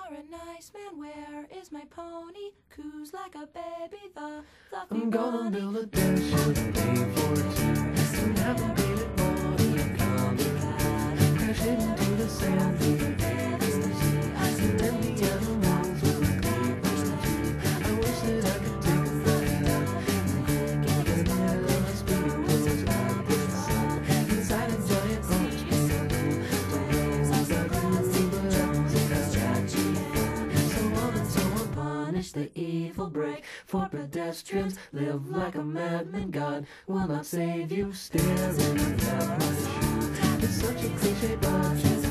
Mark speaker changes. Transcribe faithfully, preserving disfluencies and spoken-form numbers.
Speaker 1: You're a nice man, where is my pony? Coos like a baby, the fluffy
Speaker 2: I'm gonna
Speaker 1: bunny.
Speaker 2: build a dash with pay for two and have them paint it all to the counter. Crash it into the sand, leave it there to see. And then the animals will leave us too. I wish that I could take a ride out and go get it on a speedboat out in the sun. Inside a giant orange kangaroo. Don't know what I do, but I'm so on and so on. Punish the evil break for pedestrians. Live like a madman. God will not save you. Staring at my shoe. It's such a cliche, but